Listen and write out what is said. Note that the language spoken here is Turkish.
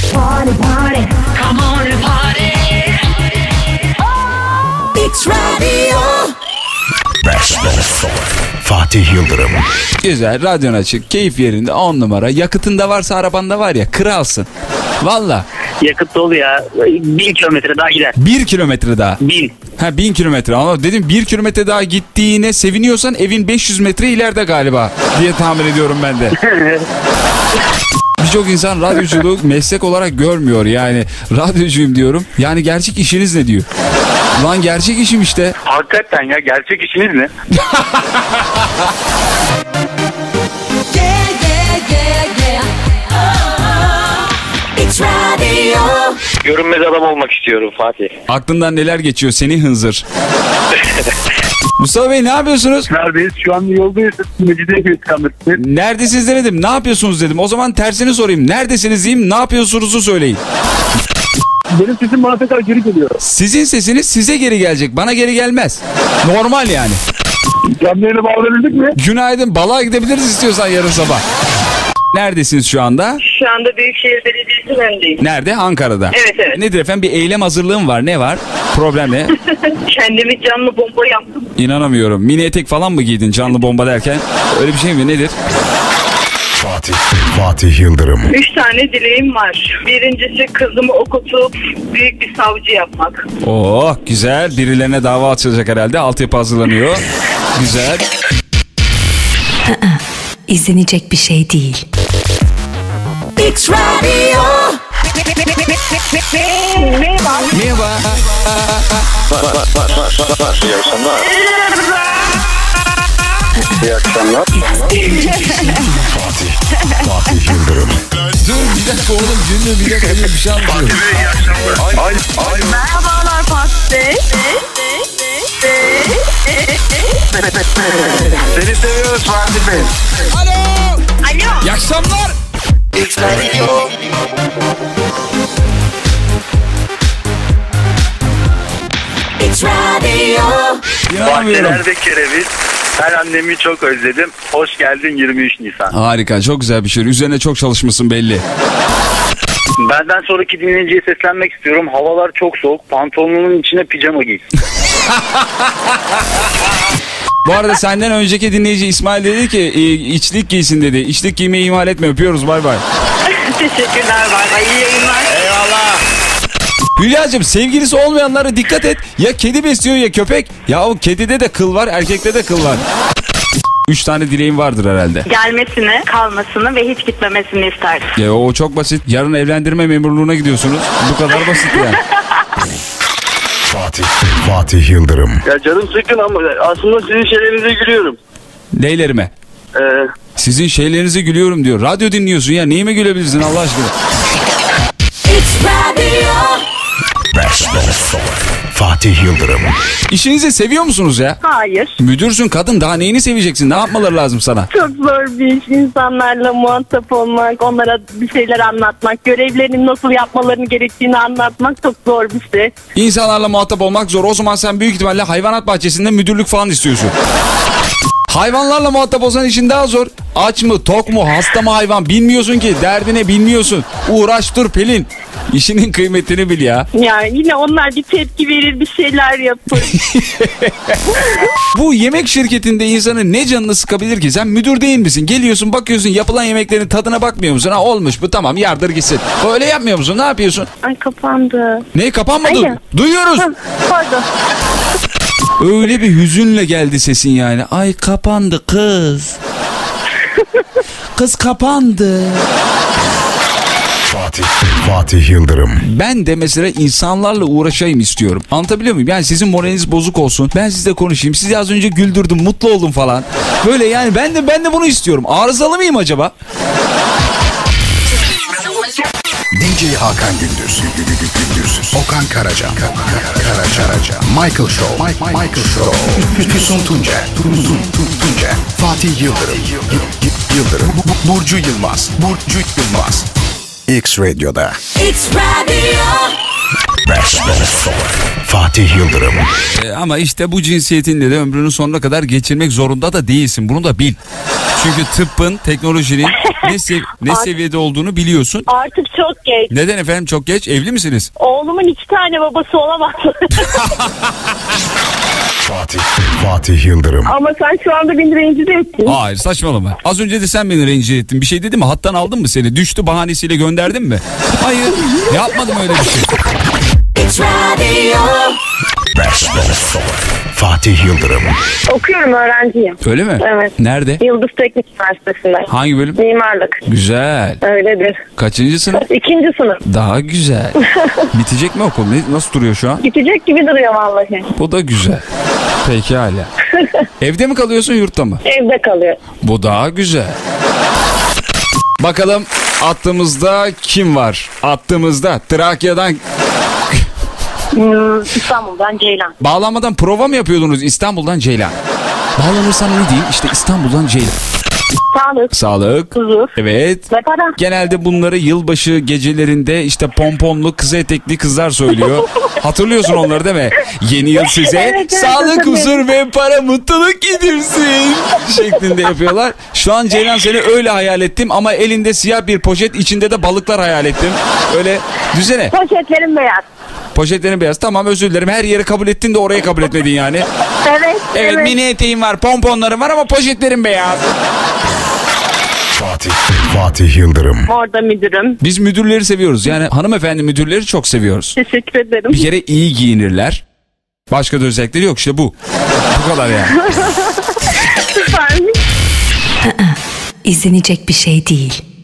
Party, party. Come on and party. X Radio. Best of Fatih Yıldırım. Güzel, radyon açık, keyif yerinde, 10 numara. Yakıtında varsa arabanda var ya, kralsın. Valla. Yakıt dolu ya. 1000 kilometre daha gider. 1 kilometre daha. 1000. Ha 1000 kilometre. Ama dedim 1 kilometre daha gittiğine seviniyorsan evin 500 metre ileride galiba diye tahmin ediyorum ben de. Birçok insan radyoculuğu meslek olarak görmüyor yani. Radyocuyum diyorum. Yani gerçek işiniz ne diyor? Lan gerçek işim işte. Hakikaten ya, gerçek işiniz ne? Görünmez adam olmak istiyorum Fatih. Aklından neler geçiyor seni hınzır? Mustafa Bey ne yapıyorsunuz? Neredeyiz? Şu an yoldayız. Mecidiyeköy istikametinde. Neredesiniz demedim. Ne yapıyorsunuz dedim. O zaman tersini sorayım. Neredesiniz diyeyim. Ne yapıyorsunuzu söyleyin. Benim sesim bana tekrar geri geliyor. Sizin sesiniz size geri gelecek. Bana geri gelmez. Normal yani. Canlı yayına bağlanabildik mi? Günaydın. Balığa gidebiliriz istiyorsan yarın sabah. Neredesiniz şu anda? Şu anda Büyükşehir Belediyesi'nin önündeyim. Nerede? Ankara'da. Evet, evet. Nedir efendim? Bir eylem hazırlığım var. Ne var? Problem ne? Kendimi canlı bomba yaptım. İnanamıyorum. Mini etek falan mı giydin canlı bomba derken? Öyle bir şey mi? Nedir? Fatih Yıldırım. 3 tane dileğim var. Birincisi kızımı okutup büyük bir savcı yapmak. Oh güzel. Birilerine dava açılacak herhalde. Altyapı hazırlanıyor. Güzel. İzlenecek bir şey değil. X Radio. Merhaba. Merhaba. İyi akşamlar. İyi akşamlar. Fatih Yıldırım. Dur bir dakika oğlum. Cümle bir dakika. Bir şey anlatıyorum. İyi akşamlar. Merhabalar Fatih Bey. Seni seviyoruz Fatih Bey. Alo. İyi akşamlar. X Radio. X Radio. İnanamıyorum. Bahçelerde kereviz. Ben annemi çok özledim. Hoş geldin 23 Nisan. Harika. Çok güzel bir şey. Üzerine çok çalışmışsın belli. Benden sonraki dinleyiciye seslenmek istiyorum. Havalar çok soğuk. Pantolonunun içine pijama giy. Bu arada senden önceki dinleyici İsmail dedi ki içlik giysin dedi. İçlik giymeyi ihmal etme. Öpüyoruz. Bay bay. Teşekkürler. Bay. İyi yayınlar. Eyvallah. Hülya'cığım sevgilisi olmayanlara dikkat et. Ya kedi besliyor ya köpek. Ya o kedide de kıl var, erkekte de kıl var. 3 tane dileğim vardır herhalde. Gelmesini, kalmasını ve hiç gitmemesini isterdim. Ya o çok basit. Yarın evlendirme memurluğuna gidiyorsunuz. Bu kadar basit yani. Fatih Yıldırım. Ya canım sıkın ama aslında sizin şeylerinize gülüyorum. Neylerime? Sizin şeylerinize gülüyorum diyor. Radyo dinliyorsun ya. Neyime gülebilirsin Allah aşkına? X Radio. Best of Fatih Yıldırım. İşinizi seviyor musunuz ya? Hayır. Müdürsün kadın. Daha neyini seveceksin? Ne yapmaları lazım sana? Çok zor bir iş. İnsanlarla muhatap olmak, onlara bir şeyler anlatmak, görevlerini nasıl yapmalarını gerektiğini anlatmak çok zor bir şey. İnsanlarla muhatap olmak zor. O zaman sen büyük ihtimalle hayvanat bahçesinde müdürlük falan istiyorsun. Hayvanlarla muhatap olsan işin daha zor. Aç mı, tok mu, hasta mı hayvan bilmiyorsun ki. Derdine bilmiyorsun. Uğraş dur Pelin. İşinin kıymetini bil ya. Yani yine onlar bir tepki verir, bir şeyler yapar. Bu yemek şirketinde insanın ne canını sıkabilir ki? Sen müdür değil misin? Geliyorsun bakıyorsun yapılan yemeklerin tadına bakmıyor musun? Ha olmuş bu tamam yardır gitsin. Öyle yapmıyor musun? Ne yapıyorsun? Ay kapandı. Ne kapanmadı? Hayır. Duyuyoruz. Pardon. Öyle bir hüzünle geldi sesin yani. Ay kapandı kız. Kız kapandı. Fatih Yıldırım. Ben de mesela insanlarla uğraşayım istiyorum. Anlatabiliyor muyum? Yani sizin moraliniz bozuk olsun. Ben sizle konuşayım. Sizi az önce güldürdüm, mutlu oldum falan. Böyle yani ben de bunu istiyorum. Arızalı mıyım acaba? DJ Hakan Gündüz. Okan Karaca. Michael Show. Füsun Tuncer. Fatih Yıldırım. Burcu Yılmaz. X Radyo'da. X Radio. Best of Fatih Yıldırım. Ama işte bu cinsiyetinle de ömrünün sonuna kadar geçirmek zorunda da değilsin. Bunu da bil. Çünkü tıbbın, teknolojinin ne seviyede olduğunu biliyorsun. Artık çok geç. Neden efendim, çok geç? Evli misiniz? Oğlumun 2 tane babası olamaz. Fatih Yıldırım. Ama sen şu anda beni rencide ettin. Hayır, saçmalama. Az önce de sen beni rencide ettin. Bir şey dedi mi? Hattan aldın mı seni? Düştü bahanesiyle gönderdin mi? Hayır, yapmadım öyle bir şey. It's radio. Best of Fatih Yıldırım. Okuyorum, öğrenciyim. Öyle mi? Evet. Nerede? Yıldız Teknik Üniversitesi'nde. Hangi bölüm? Mimarlık. Güzel. Öyledir. Kaçıncı sınıf? 2. sınıf. Daha güzel. Bitecek mi okul? Nasıl duruyor şu an? Bitecek gibi duruyor vallahi. Bu da güzel. Pekala. Evde mi kalıyorsun, yurtta mı? Evde kalıyor. Bu daha güzel. Bakalım attığımızda kim var? Attığımızda Trakya'dan... İstanbul'dan Ceylan. Bağlanmadan prova mı yapıyordunuz İstanbul'dan Ceylan? Bağlanırsan ne diyeyim? İşte İstanbul'dan Ceylan. Sağlık. Sağlık. Huzur. Evet. Ve para. Genelde bunları yılbaşı gecelerinde işte pomponlu, kız etekli kızlar söylüyor. Hatırlıyorsun onları değil mi? Yeni yıl size Evet, sağlık, hatırlıyorum. huzur ve para, mutluluk getirsin şeklinde yapıyorlar. Şu an Ceylan seni öyle hayal ettim ama elinde siyah bir poşet, içinde de balıklar hayal ettim. Öyle düzene. Poşetlerim beyaz. Poşetlerin beyaz. Tamam, özür dilerim. Her yeri kabul ettin de orayı kabul etmedin yani. Evet. Evet, mini eteğim var, pomponlarım var ama poşetlerim beyaz. Fatih Yıldırım. Orada müdürüm. Biz müdürleri seviyoruz. Yani hanımefendi müdürleri çok seviyoruz. Teşekkür ederim. Bir kere iyi giyinirler. Başka da özellikleri yok, işte bu. Bu kadar yani. Süpermiş. İzlenecek bir şey değil.